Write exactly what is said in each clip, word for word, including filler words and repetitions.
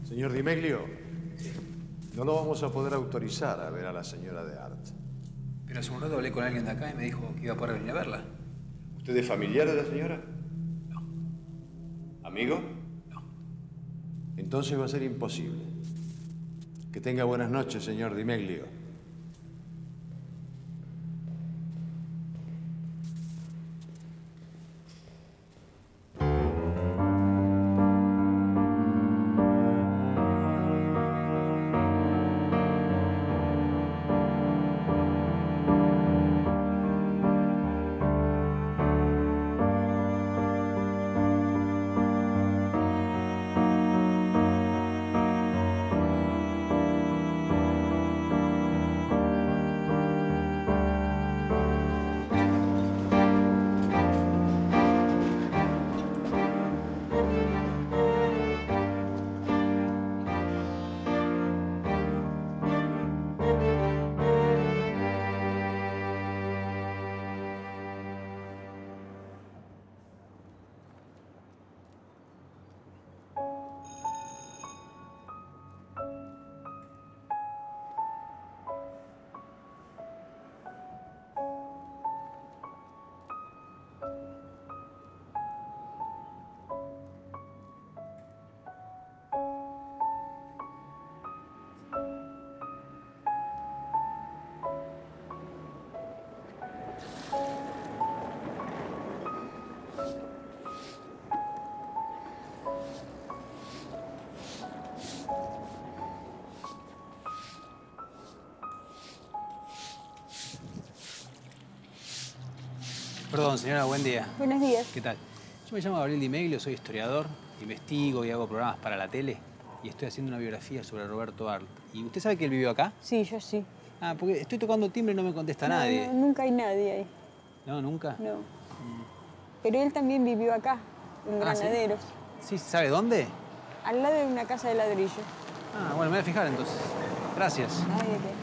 Señor Di Meglio, no lo vamos a poder autorizar a ver a la señora de Art. Pero hace un rato hablé con alguien de acá y me dijo que iba a poder venir a verla. ¿Usted es familiar de la señora? No. ¿Amigo? No. Entonces va a ser imposible. Que tenga buenas noches, señor Di Meglio. Perdón, señora, buen día. Buenos días. ¿Qué tal? Yo me llamo Gabriel Di Meglio, soy historiador, investigo y hago programas para la tele y estoy haciendo una biografía sobre Roberto Art. ¿Y usted sabe que él vivió acá? Sí, yo sí. Ah, porque estoy tocando timbre y no me contesta no, nadie. No, nunca hay nadie ahí. ¿No, nunca? No. Mm. Pero él también vivió acá, en Ah, Granaderos. ¿sí? ¿Sí? ¿Sabe dónde? Al lado de una casa de ladrillo. Ah, bueno, me voy a fijar entonces. Gracias. Ay, ¿de qué?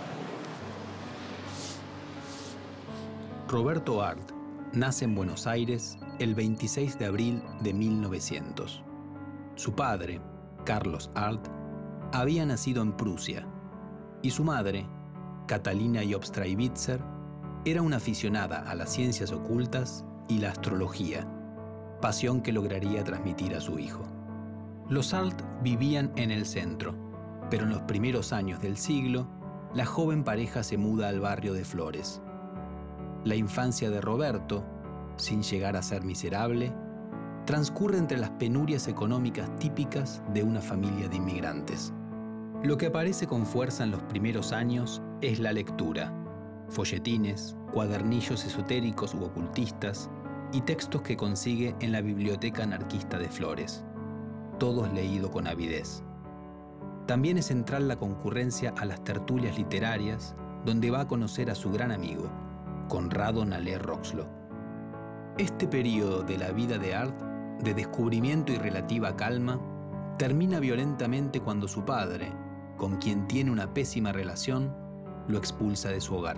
Roberto Art nace en Buenos Aires el veintiséis de abril de mil novecientos. Su padre, Carlos Art, había nacido en Prusia y su madre, Catalina Jobst-Straiwitzer, era una aficionada a las ciencias ocultas y la astrología, pasión que lograría transmitir a su hijo. Los Art vivían en el centro, pero en los primeros años del siglo, la joven pareja se muda al barrio de Flores. La infancia de Roberto, sin llegar a ser miserable, transcurre entre las penurias económicas típicas de una familia de inmigrantes. Lo que aparece con fuerza en los primeros años es la lectura, folletines, cuadernillos esotéricos u ocultistas y textos que consigue en la biblioteca anarquista de Flores, todos leídos con avidez. También es central la concurrencia a las tertulias literarias, donde va a conocer a su gran amigo, Conrado Nalé Roxlo. Este periodo de la vida de Art, de descubrimiento y relativa calma, termina violentamente cuando su padre, con quien tiene una pésima relación, lo expulsa de su hogar.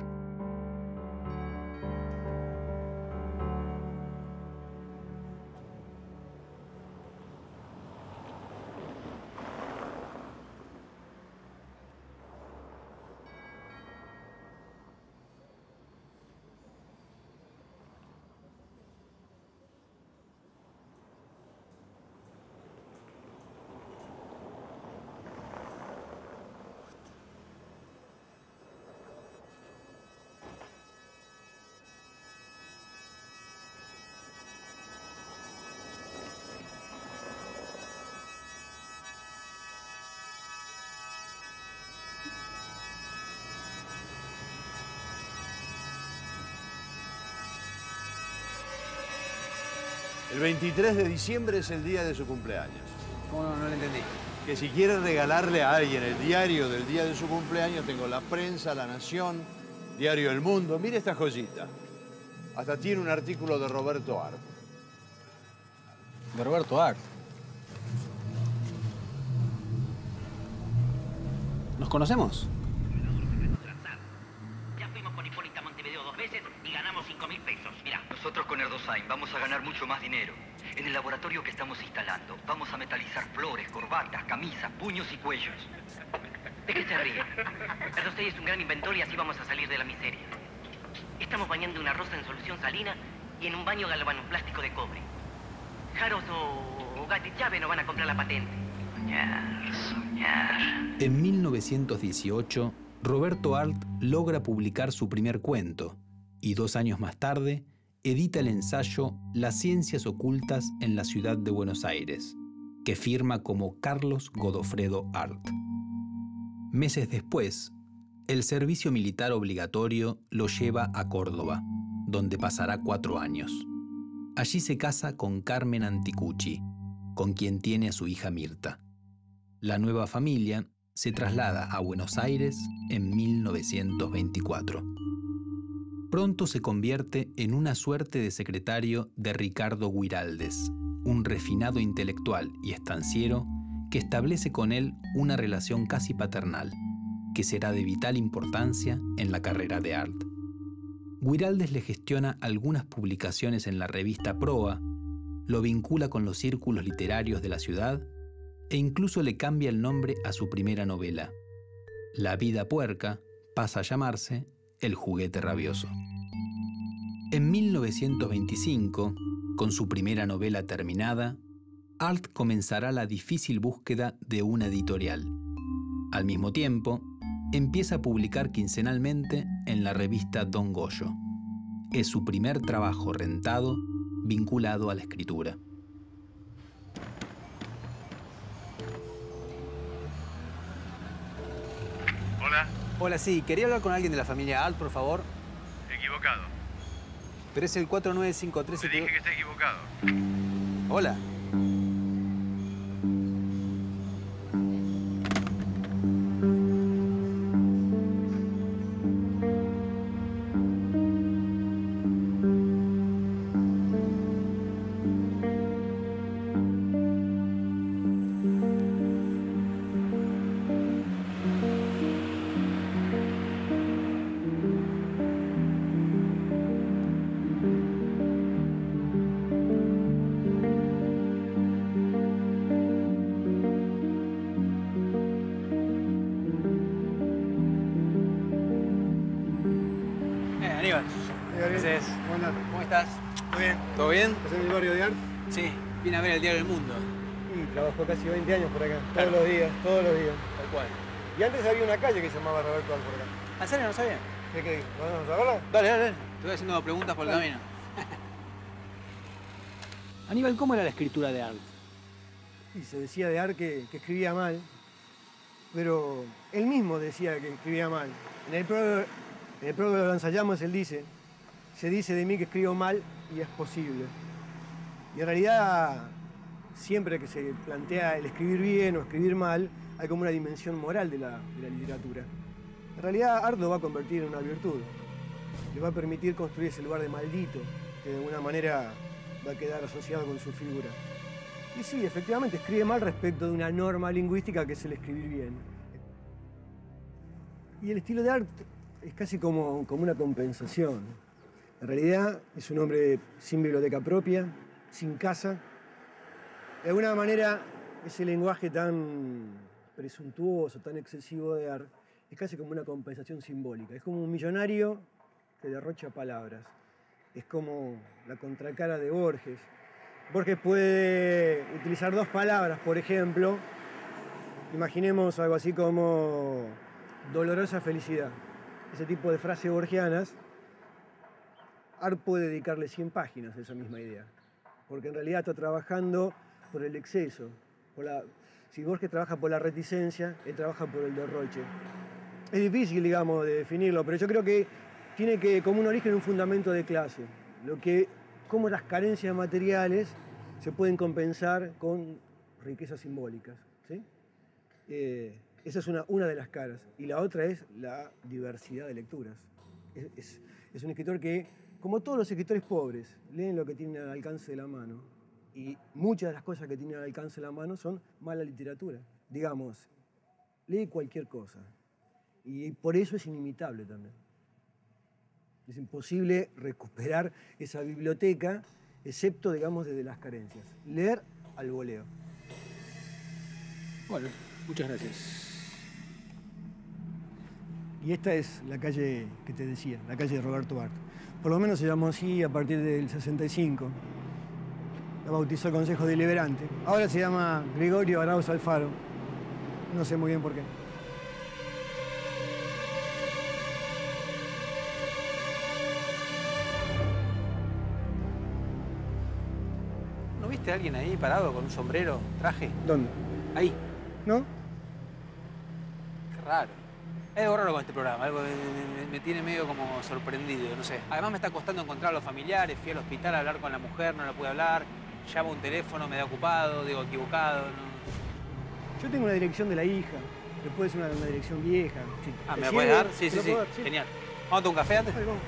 El veintitrés de diciembre es el día de su cumpleaños. ¿Cómo no? No lo entendí. Que si quiere regalarle a alguien el diario del día de su cumpleaños, tengo La Prensa, La Nación, Diario El Mundo. Mire esta joyita. Hasta tiene un artículo de Roberto Art. ¿De Roberto Art? ¿Nos conocemos? Ya fuimos con Hipólita Montevideo dos veces y ganamos cinco mil pesos. Mirá. Nosotros con Erdosain vamos a ganar mucho más dinero. En el laboratorio que estamos instalando, vamos a metalizar flores, corbatas, camisas, puños y cuellos. ¿De qué se ríe? Pero usted es un gran inventor y así vamos a salir de la miseria. Estamos bañando una rosa en solución salina y en un baño galvanoplástico de cobre. Jaros o, o Gatti Chávez no van a comprar la patente. Soñar, soñar. En mil novecientos dieciocho, Roberto Arlt logra publicar su primer cuento y dos años más tarde edita el ensayo Las ciencias ocultas en la ciudad de Buenos Aires, que firma como Carlos Godofredo Arlt. Meses después, el servicio militar obligatorio lo lleva a Córdoba, donde pasará cuatro años. Allí se casa con Carmen Anticucci, con quien tiene a su hija Mirta. La nueva familia se traslada a Buenos Aires en mil novecientos veinticuatro. Pronto se convierte en una suerte de secretario de Ricardo Guiraldes, un refinado intelectual y estanciero que establece con él una relación casi paternal, que será de vital importancia en la carrera de Arlt. Guiraldes le gestiona algunas publicaciones en la revista Proa, lo vincula con los círculos literarios de la ciudad e incluso le cambia el nombre a su primera novela. La vida puerca pasa a llamarse El juguete rabioso. En mil novecientos veinticinco, con su primera novela terminada, Arlt comenzará la difícil búsqueda de una editorial. Al mismo tiempo, empieza a publicar quincenalmente en la revista Don Goyo. Es su primer trabajo rentado vinculado a la escritura. Hola. Hola, sí. Quería hablar con alguien de la familia Arlt, por favor. Equivocado. Pero es el cuatro nueve cinco tres... Te dije que está equivocado. Hola. Aníbal. Entonces, ¿Cómo estás? muy bien. ¿Todo bien? ¿Estás en el barrio de Arlt? Sí, vine a ver el Diario del Mundo. Y trabajó casi veinte años por acá. Claro. Todos los días, todos los días. Tal cual. Y antes había una calle que se llamaba Roberto Arlt por acá. ¿En serio no sabía? ¿Qué qué? ¿Vamos a verla? Dale, dale, dale. Te voy haciendo preguntas por el Dale. camino. Aníbal, ¿cómo era la escritura de Arlt? Y se decía de Arlt que, que escribía mal, pero él mismo decía que escribía mal. En el prólogo, en el prólogo de Lanzallamas él dice, se dice de mí que escribo mal y es posible. Y en realidad, siempre que se plantea el escribir bien o escribir mal, hay como una dimensión moral de la, de la literatura. En realidad, Arlt lo va a convertir en una virtud. Le va a permitir construir ese lugar de maldito, que de alguna manera va a quedar asociado con su figura. Y sí, efectivamente, escribe mal respecto de una norma lingüística que es el escribir bien. Y el estilo de Arlt es casi como, como una compensación. En realidad, es un hombre sin biblioteca propia, sin casa. De alguna manera, ese lenguaje tan presuntuoso, tan excesivo de Arlt, es casi como una compensación simbólica. Es como un millonario que derrocha palabras. Es como la contracara de Borges. Borges puede utilizar dos palabras, por ejemplo. Imaginemos algo así como dolorosa felicidad. Ese tipo de frases borgianas. Arlt puede dedicarle cien páginas a esa misma idea. Porque en realidad está trabajando por el exceso. Por la... Si Borges trabaja por la reticencia, él trabaja por el derroche. Es difícil, digamos, de definirlo, pero yo creo que tiene que, como un origen, un fundamento de clase. Lo que, cómo las carencias materiales se pueden compensar con riquezas simbólicas, ¿sí? Eh, esa es una, una de las caras. Y la otra es la diversidad de lecturas. Es, es, es un escritor que, como todos los escritores pobres, leen lo que tienen al alcance de la mano. Y muchas de las cosas que tienen al alcance de la mano son mala literatura. Digamos, lee cualquier cosa. Y por eso es inimitable también. Es imposible recuperar esa biblioteca excepto, digamos, desde las carencias. Leer al voleo. Bueno, muchas gracias. Y esta es la calle que te decía, la calle de Roberto Art. Por lo menos se llamó así a partir del sesenta y cinco. La bautizó el Consejo Deliberante. Ahora se llama Gregorio Arauz Alfaro. No sé muy bien por qué. ¿No viste a alguien ahí parado con un sombrero, traje? ¿Dónde? Ahí. ¿No? Qué raro. Hay algo raro con este programa, algo me, me- me tiene medio como sorprendido, no sé. Además me está costando encontrar a los familiares, fui al hospital a hablar con la mujer, no la pude hablar. Llamo a un teléfono, me da ocupado, digo equivocado. No... Yo tengo una dirección de la hija, pero puede ser una, una dirección vieja. Si Ah, te ¿me la sirve, puedes dar? Sí, te sí, lo sí. puedo dar, Genial. ¿Vamos a tomar un café antes? Dale, vamos.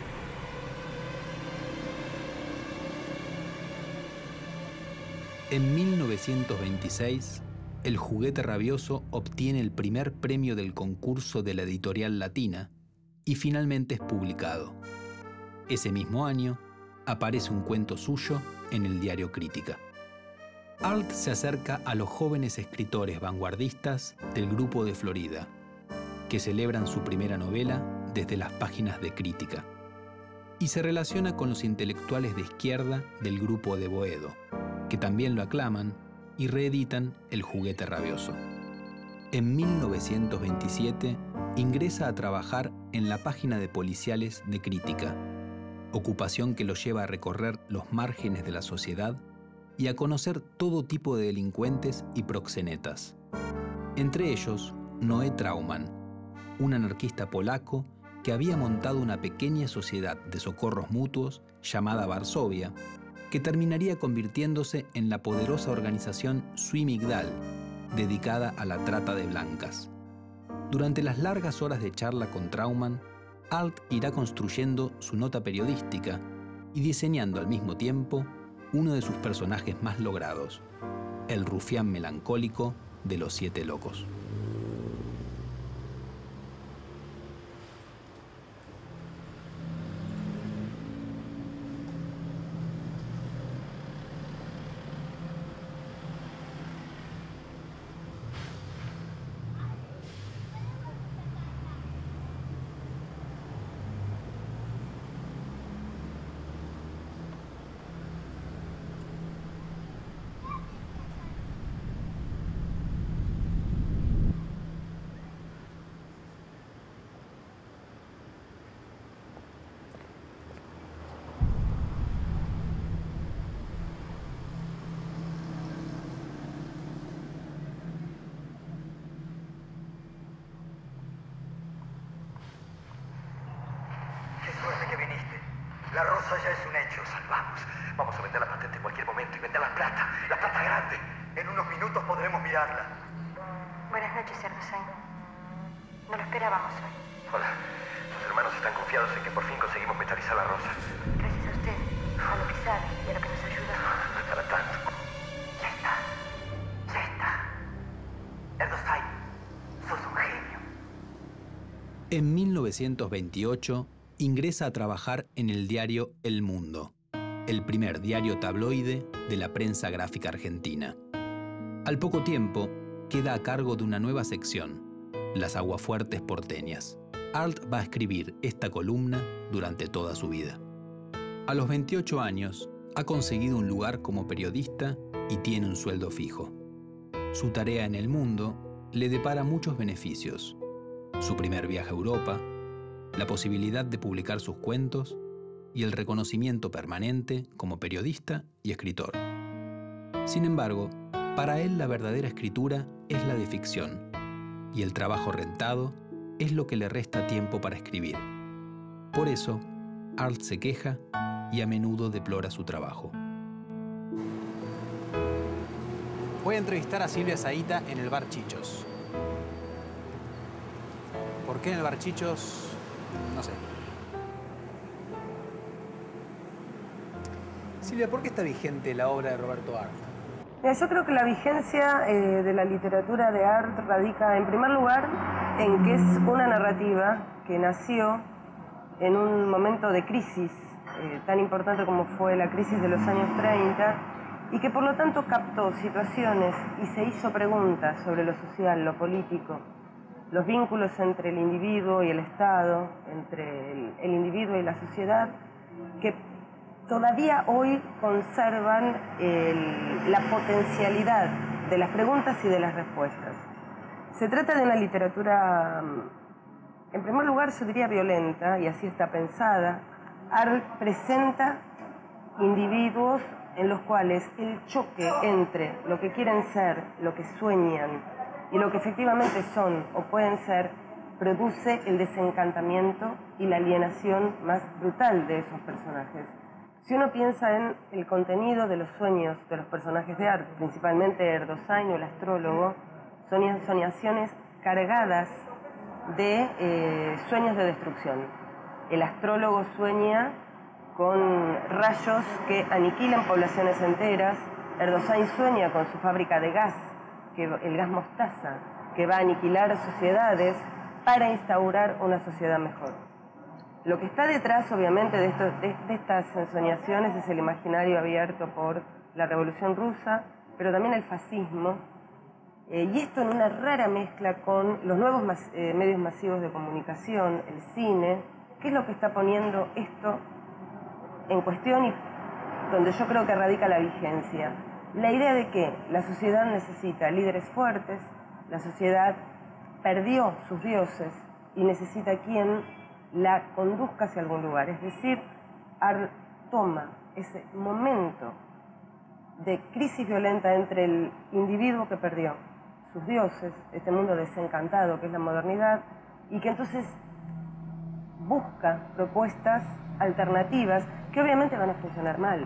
En mil novecientos veintiséis, El juguete rabioso obtiene el primer premio del concurso de la editorial Latina y finalmente es publicado. Ese mismo año, aparece un cuento suyo en el diario Crítica. Arlt se acerca a los jóvenes escritores vanguardistas del Grupo de Florida, que celebran su primera novela desde las páginas de Crítica, y se relaciona con los intelectuales de izquierda del Grupo de Boedo, que también lo aclaman y reeditan El juguete rabioso. En mil novecientos veintisiete ingresa a trabajar en la página de policiales de Crítica, ocupación que lo lleva a recorrer los márgenes de la sociedad y a conocer todo tipo de delincuentes y proxenetas. Entre ellos, Noé Trauman, un anarquista polaco que había montado una pequeña sociedad de socorros mutuos llamada Varsovia, que terminaría convirtiéndose en la poderosa organización Sui Migdal, dedicada a la trata de blancas. Durante las largas horas de charla con Trauman, Arlt irá construyendo su nota periodística y diseñando al mismo tiempo uno de sus personajes más logrados, el rufián melancólico de Los Siete Locos. La rosa ya es un hecho. Salvamos. Vamos a vender la patente en cualquier momento y vender la plata. La plata grande. En unos minutos podremos mirarla. Buenas noches, Erdosay. No lo esperábamos hoy. Hola. Sus hermanos están confiados en que por fin conseguimos metalizar la rosa. Gracias a usted, a lo que sabe y a lo que nos ayuda. No es para tanto. Ya está. Ya está. Erdosay, sos un genio. En mil novecientos veintiocho, ingresa a trabajar en el diario El Mundo, el primer diario tabloide de la prensa gráfica argentina. Al poco tiempo, queda a cargo de una nueva sección, Las Aguafuertes porteñas. Arlt va a escribir esta columna durante toda su vida. A los veintiocho años, ha conseguido un lugar como periodista y tiene un sueldo fijo. Su tarea en El Mundo le depara muchos beneficios. Su primer viaje a Europa, la posibilidad de publicar sus cuentos y el reconocimiento permanente como periodista y escritor. Sin embargo, para él la verdadera escritura es la de ficción, y el trabajo rentado es lo que le resta tiempo para escribir. Por eso, Arlt se queja y a menudo deplora su trabajo. Voy a entrevistar a Silvia Zahita en el bar Chichos. ¿Por qué en el bar Chichos? No sé. Silvia, ¿por qué está vigente la obra de Roberto Arlt? Mira, yo creo que la vigencia eh, de la literatura de Arlt radica, en primer lugar, en que es una narrativa que nació en un momento de crisis eh, tan importante como fue la crisis de los años treinta, y que por lo tanto captó situaciones y se hizo preguntas sobre lo social, lo político, los vínculos entre el individuo y el Estado, entre el, el individuo y la sociedad, que todavía hoy conservan el, la potencialidad de las preguntas y de las respuestas. Se trata de una literatura, en primer lugar, yo diría violenta, y así está pensada. Arlt presenta individuos en los cuales el choque entre lo que quieren ser, lo que sueñan y lo que efectivamente son o pueden ser, produce el desencantamiento y la alienación más brutal de esos personajes. Si uno piensa en el contenido de los sueños de los personajes de Arlt, principalmente Erdosain o el astrólogo, son soñaciones cargadas de eh, sueños de destrucción. El astrólogo sueña con rayos que aniquilan poblaciones enteras. Erdosain sueña con su fábrica de gas, que, el gas mostaza, que va a aniquilar sociedades para instaurar una sociedad mejor. Lo que está detrás, obviamente, de, esto, de, de estas ensoñaciones es el imaginario abierto por la Revolución Rusa, pero también el fascismo, eh, y esto en una rara mezcla con los nuevos mas, eh, medios masivos de comunicación, el cine, que es lo que está poniendo esto en cuestión y donde yo creo que radica la vigencia. La idea de que la sociedad necesita líderes fuertes, la sociedad perdió sus dioses y necesita quien la conduzca hacia algún lugar. Es decir, Arlt toma ese momento de crisis violenta entre el individuo que perdió sus dioses, este mundo desencantado que es la modernidad, y que entonces busca propuestas alternativas que obviamente van a funcionar mal.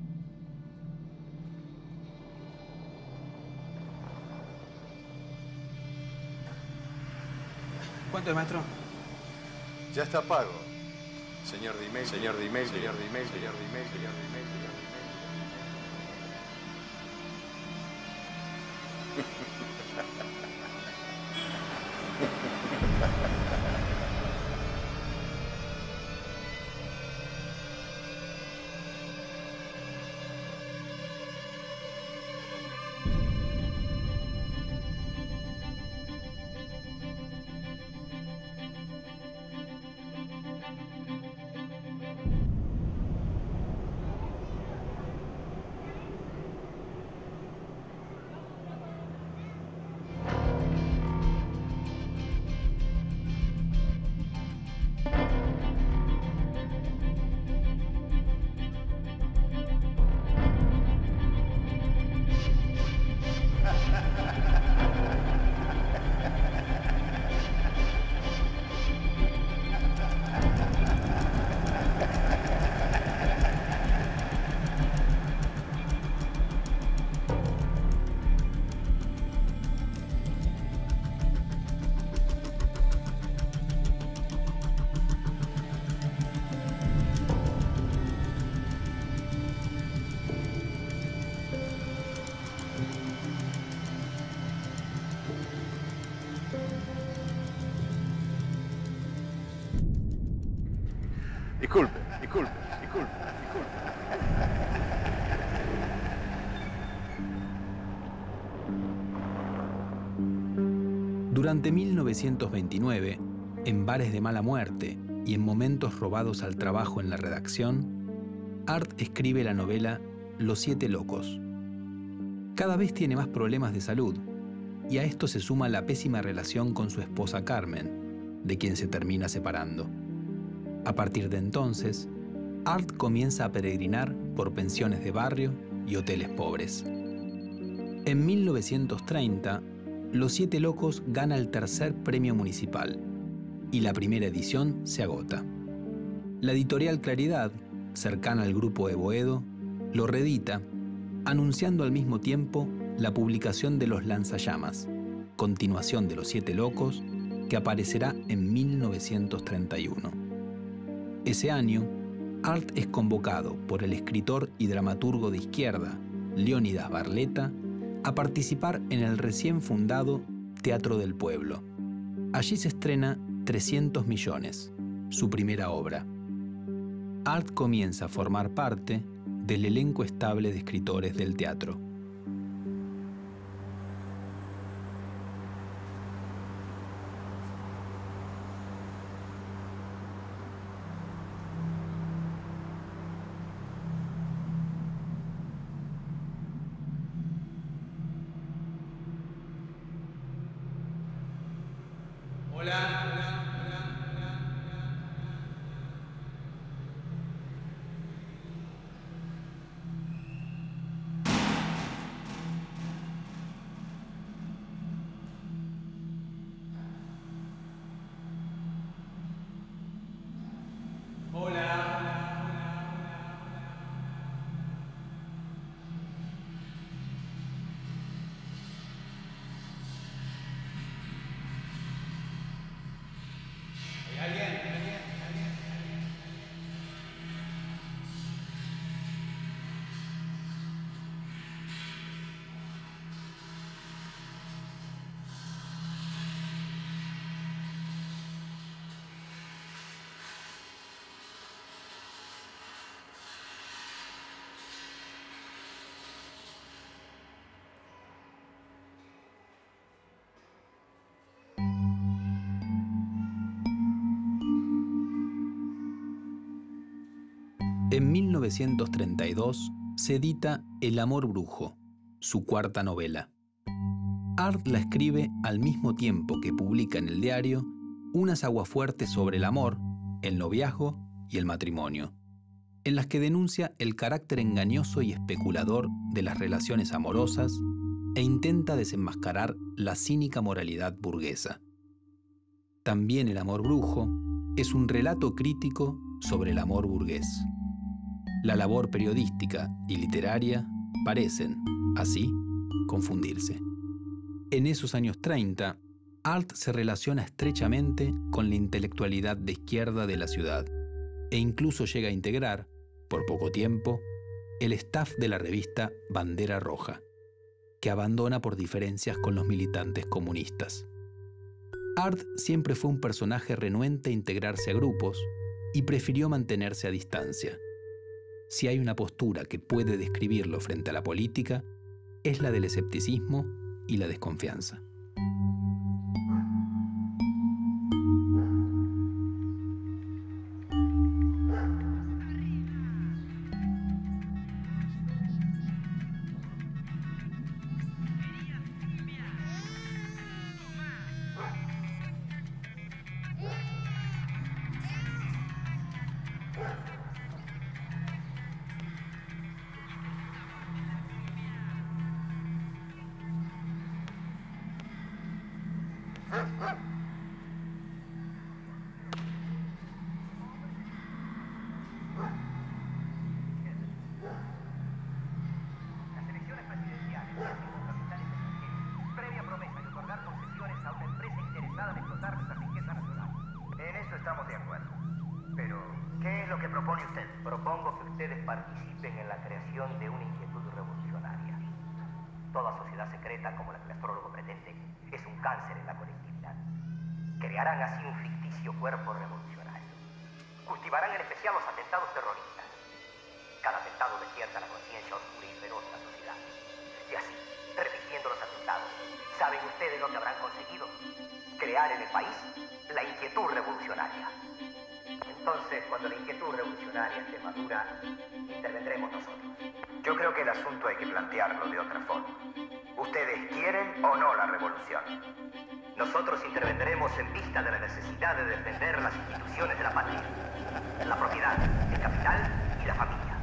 ¿Cuánto es, maestro? Ya está pago. Señor Dimel, señor Dimel, señor Dimel, señor Dimel, señor Dimel, señor Dimel. Disculpe, disculpe, disculpe, disculpe. Durante mil novecientos veintinueve, en bares de mala muerte y en momentos robados al trabajo en la redacción, Arlt escribe la novela Los Siete Locos. Cada vez tiene más problemas de salud, y a esto se suma la pésima relación con su esposa Carmen, de quien se termina separando. A partir de entonces, Arlt comienza a peregrinar por pensiones de barrio y hoteles pobres. En mil novecientos treinta, Los Siete Locos gana el tercer premio municipal y la primera edición se agota. La editorial Claridad, cercana al grupo de Boedo, lo reedita, anunciando al mismo tiempo la publicación de Los Lanzallamas, continuación de Los Siete Locos, que aparecerá en mil novecientos treinta y uno. Ese año, Arlt es convocado por el escritor y dramaturgo de izquierda, Leónidas Barletta, a participar en el recién fundado Teatro del Pueblo. Allí se estrena trescientos millones, su primera obra. Art comienza a formar parte del elenco estable de escritores del teatro. En mil novecientos treinta y dos se edita El amor brujo, su cuarta novela. Art la escribe al mismo tiempo que publica en el diario unas aguafuertes sobre el amor, el noviazgo y el matrimonio, en las que denuncia el carácter engañoso y especulador de las relaciones amorosas e intenta desenmascarar la cínica moralidad burguesa. También El amor brujo es un relato crítico sobre el amor burgués. La labor periodística y literaria parecen, así, confundirse. En esos años treinta, Art se relaciona estrechamente con la intelectualidad de izquierda de la ciudad e incluso llega a integrar, por poco tiempo, el staff de la revista Bandera Roja, que abandona por diferencias con los militantes comunistas. Art siempre fue un personaje renuente a integrarse a grupos y prefirió mantenerse a distancia. Si hay una postura que puede describirlo frente a la política, es la del escepticismo y la desconfianza. Participen en la creación de una inquietud revolucionaria. Toda sociedad secreta, como la que el astrólogo pretende, es un cáncer en la colectividad. Crearán así un ficticio cuerpo revolucionario. Cultivarán en especial los atentados terroristas. Cada atentado despierta la conciencia oscura y feroz de la sociedad. Y así, repitiendo los atentados, ¿saben ustedes lo que habrán conseguido? Crear en el país la inquietud revolucionaria. Entonces, cuando la inquietud revolucionaria esté madura, intervendremos nosotros. Yo creo que el asunto hay que plantearlo de otra forma. ¿Ustedes quieren o no la revolución? Nosotros intervendremos en vista de la necesidad de defender las instituciones de la patria, la propiedad, el capital y la familia.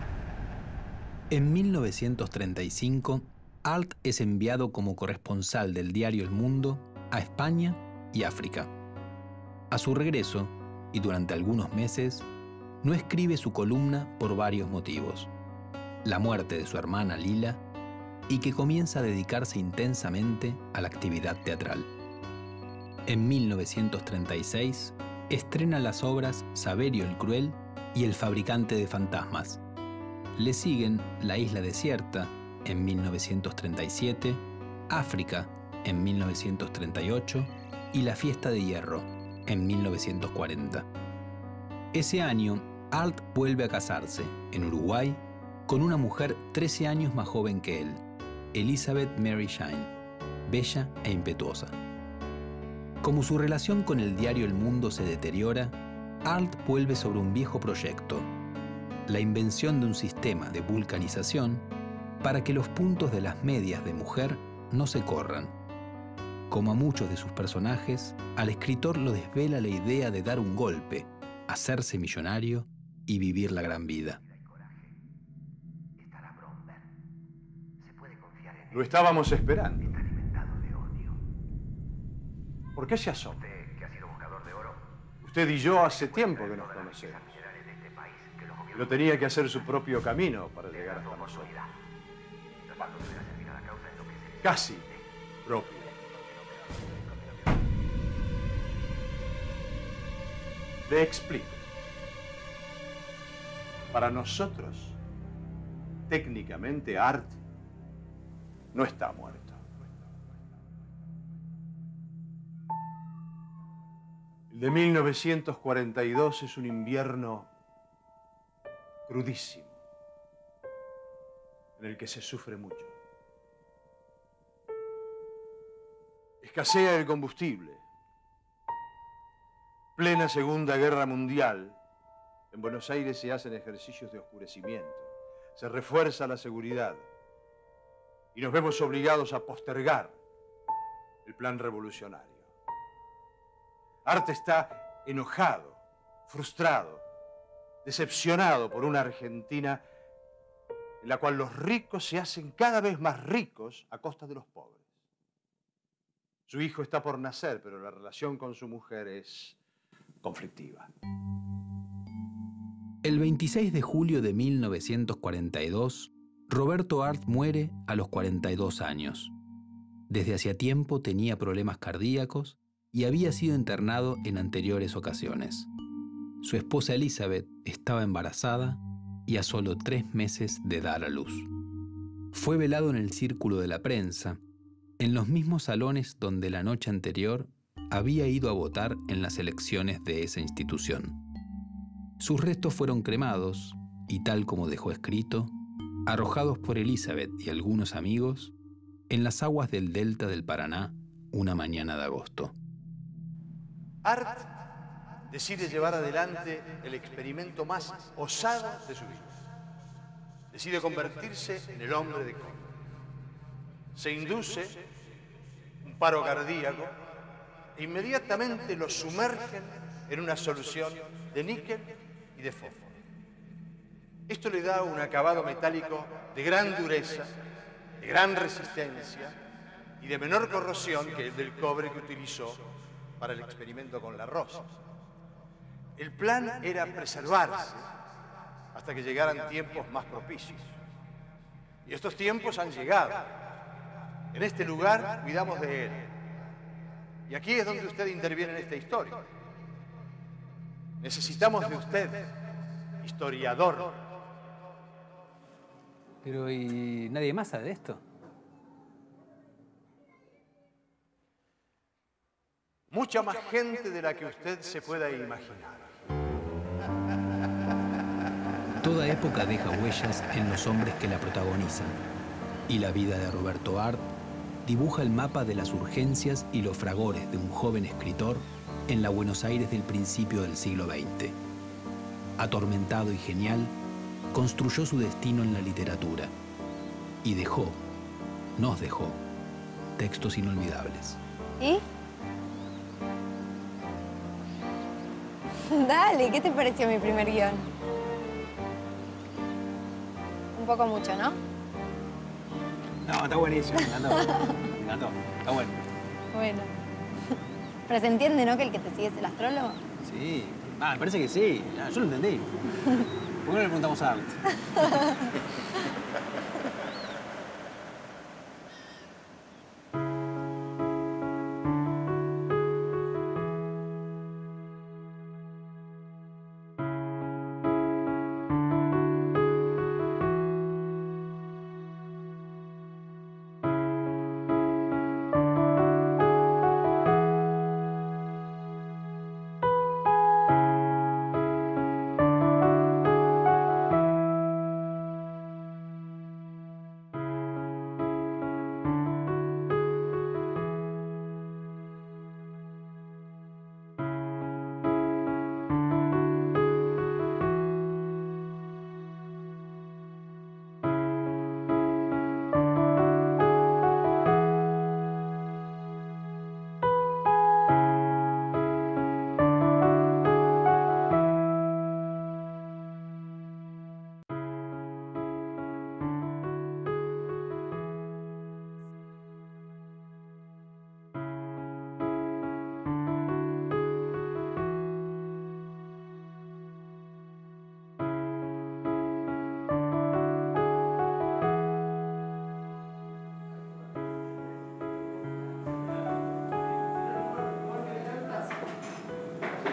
En mil novecientos treinta y cinco, Art es enviado como corresponsal del diario El Mundo a España y África. A su regreso, y durante algunos meses, no escribe su columna por varios motivos. La muerte de su hermana Lila y que comienza a dedicarse intensamente a la actividad teatral. En mil novecientos treinta y seis estrena las obras Saverio el Cruel y El fabricante de fantasmas. Le siguen La isla desierta en mil novecientos treinta y siete, África en mil novecientos treinta y ocho y La fiesta de hierro en mil novecientos cuarenta. Ese año Art vuelve a casarse, en Uruguay, con una mujer trece años más joven que él, Elizabeth Mary Shine, bella e impetuosa. Como su relación con el diario El Mundo se deteriora, Art vuelve sobre un viejo proyecto, la invención de un sistema de vulcanización para que los puntos de las medias de mujer no se corran. Como a muchos de sus personajes, al escritor lo desvela la idea de dar un golpe, hacerse millonario y vivir la gran vida. Lo estábamos esperando. ¿Por qué se asoma? Usted y yo hace tiempo que nos conocemos. Pero tenía que hacer su propio camino para llegar hasta nosotros. Casi propio. Le explico. Para nosotros, técnicamente, Art no está muerto. El de mil novecientos cuarenta y dos es un invierno crudísimo, en el que se sufre mucho. Escasea el combustible. Plena Segunda Guerra Mundial, en Buenos Aires se hacen ejercicios de oscurecimiento, se refuerza la seguridad y nos vemos obligados a postergar el plan revolucionario. Art está enojado, frustrado, decepcionado por una Argentina en la cual los ricos se hacen cada vez más ricos a costa de los pobres. Su hijo está por nacer, pero la relación con su mujer es conflictiva. El veintiséis de julio de mil novecientos cuarenta y dos, Roberto Art muere a los cuarenta y dos años. Desde hacía tiempo tenía problemas cardíacos y había sido internado en anteriores ocasiones. Su esposa Elizabeth estaba embarazada y a solo tres meses de dar a luz. Fue velado en el círculo de la prensa, en los mismos salones donde la noche anterior había ido a votar en las elecciones de esa institución. Sus restos fueron cremados y, tal como dejó escrito, arrojados por Elizabeth y algunos amigos en las aguas del delta del Paraná una mañana de agosto. Art decide llevar adelante el experimento más osado de su vida. Decide convertirse en el hombre de Koch. Se induce un paro cardíaco e inmediatamente lo sumergen en una solución de níquel y de fósforo. Esto le da un acabado metálico de gran dureza, de gran resistencia y de menor corrosión que el del cobre que utilizó para el experimento con la rosa. El plan era preservarse hasta que llegaran tiempos más propicios. Y estos tiempos han llegado. En este lugar cuidamos de él. Y aquí es donde usted interviene en esta historia. Necesitamos de usted, historiador. Pero ¿y nadie más sabe de esto? Mucha más gente de la que usted se pueda imaginar. Toda época deja huellas en los hombres que la protagonizan, y la vida de Roberto Art dibuja el mapa de las urgencias y los fragores de un joven escritor en la Buenos Aires del principio del siglo veinte. Atormentado y genial, construyó su destino en la literatura y dejó, nos dejó, textos inolvidables. ¿Y? Dale, ¿qué te pareció mi primer guión? Un poco mucho, ¿no? No, está buenísimo, me encantó. Me encantó, está bueno. Bueno. Pero se entiende, ¿no? Que el que te sigue es el astrólogo. Sí, ah, me parece que sí. Ah, yo lo entendí. ¿Por qué no le preguntamos a Art?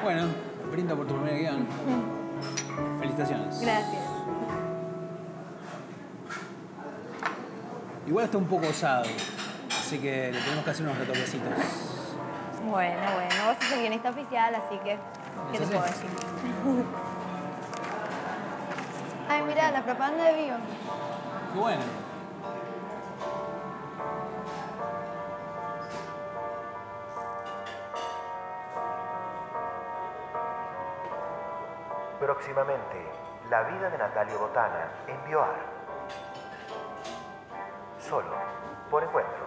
Bueno, brindo por tu primer guión. Felicitaciones. Gracias. Igual está un poco osado, así que le tenemos que hacer unos retoquecitos. Bueno, bueno, vos sos el guionista oficial, así que, ¿qué te puedo decir? Ay, mirá, la propaganda de Vivo. Qué bueno. Próximamente, la vida de Natalio Botana en Bioar. Solo por Encuentro.